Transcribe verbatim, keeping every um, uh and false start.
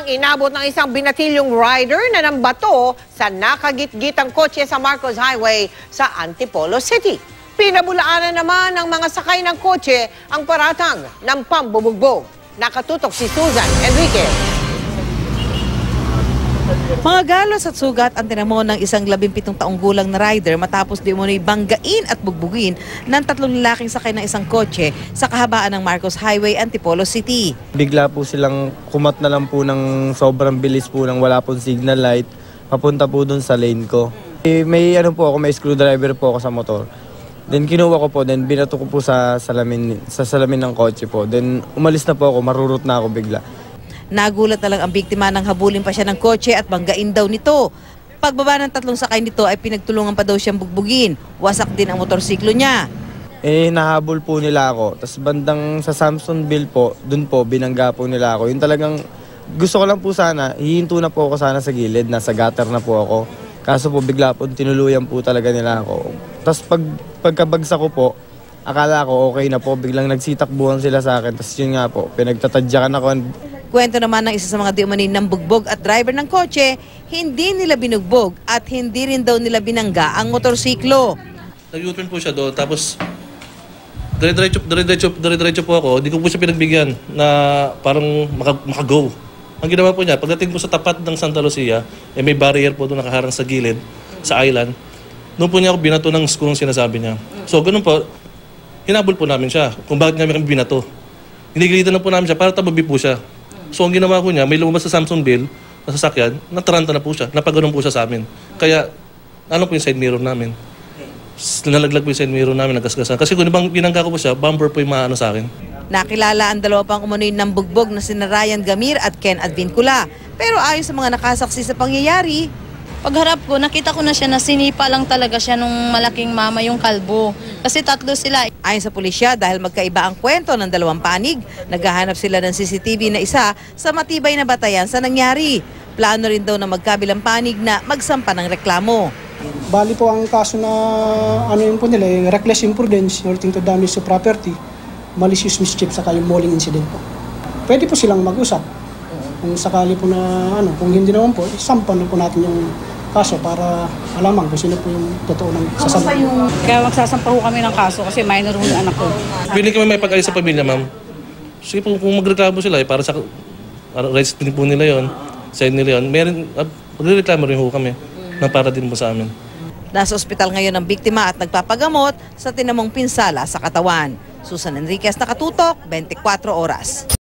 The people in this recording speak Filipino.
namang inabot ng isang binatilyong rider na nambato sa nakagitgitang kotse sa Marcos Highway sa Antipolo City. Pinabulaanan naman ng mga sakay ng kotse ang paratang ng pambubugbog. Nakatutok si Susan Enriquez. Mga galos at sugat ang tinamo ng isang labimpitong taong gulang na rider matapos di umano'y banggain at bugbugin ng tatlong lalaking sakay ng isang kotse sa kahabaan ng Marcos Highway, Antipolo City. Bigla po silang kumat na lang po ng sobrang bilis po ng wala pong signal light papunta po dun sa lane ko. Eh, may ano po ako, may screwdriver po ako sa motor. Then kinuha ko po, then binato ko po sa salamin, sa salamin ng kotse po. Then umalis na po ako, marurot na ako bigla. Nagulat na lang ang biktima nang habulin pa siya ng kotse at banggain daw nito. Pagbaba ng tatlong sakay nito ay pinagtulungan pa daw siyang bugbugin. Wasak din ang motorsiklo niya. Eh, nahabol po nila ako. Tapos bandang sa Samsonville po, dun po, binangga po nila ako. Yung talagang gusto ko lang po sana, hihinto na po ako sana sa gilid, nasa gutter na po ako. Kaso po bigla po, tinuluyan po talaga nila ako. Tapos pag, pagkabagsak ko po, akala ko okay na po, biglang nagsitakbuhan sila sa akin. Tapos yun nga po, pinagtatadyakan ako. Kwento naman ng isa sa mga di-umano'y nambugbog at driver ng kotse, hindi nila binugbog at hindi rin daw nila binangga ang motorsiklo. Nag-U-turn po siya doon, tapos dire-diretso, dire-diretso, dire-diretso po ako, hindi ko po siya pinagbigyan na parang maka-go. Ang ginawa po niya, pagdating po sa tapat ng Santa Lucia, eh may barrier po doon nakaharang sa gilid, sa island. Noon po niya ako binato ng kung sinasabi niya. So ganun po, hinabol po namin siya kung bakit nga kami binato. Hinigilitan na po namin siya para tababi po siya. So ang ginawa ko niya, may lumabas sa Samsonville na sasakyan, nataranta na po siya, napaganon po siya sa amin. Kaya, ano po yung side mirror namin? Nalaglag po yung side mirror namin, nagasgasan. Kasi kung ibang binangga ko po siya, bumper po yung maano sa akin. Nakilala ang dalawa pang umano'y nambugbog na sina Ryan Gamir at Ken Advincula. Pero ayon sa mga nakasaksi sa pangyayari, pagharap ko, nakita ko na siya na sinipa lang talaga siya nung malaking mama yung kalbo. Kasi tatlo sila. Ayon sa pulisya, dahil magkaiba ang kwento ng dalawang panig, naghahanap sila ng C C T V na isa sa matibay na batayan sa nangyari. Plano rin daw na magkabilang panig na magsampa ng reklamo. Bali po ang kaso na ano yun po nila, yung reckless imprudence resulting to damage to property, malicious mischief, saka yung mauling incident po. Pwede po silang mag-usap. Kung sakali po na ano, kung hindi naman po, isampan na po natin yung kaso para alaman kung sino po yung totoo ng sasampa. Kaya magsasampa ho kami ng kaso kasi minor ho yung anak ko. Pili kami may pag-ayos sa pamilya, ma'am. Sige po, kung magreklamo sila, eh, para sa para rights din po nila yun, side nila yun, meron, uh, magreklamo rin ho kami na para din po sa amin. Nasa ospital ngayon ang biktima at nagpapagamot sa tinamong pinsala sa katawan. Susan Enriquez, nakatutok, twenty-four oras.